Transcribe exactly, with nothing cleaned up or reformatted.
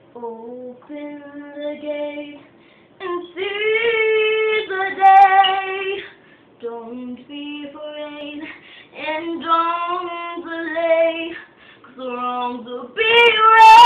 Open the gate and see the day. Don't be afraid and don't delay, 'cause the wrongs will be right.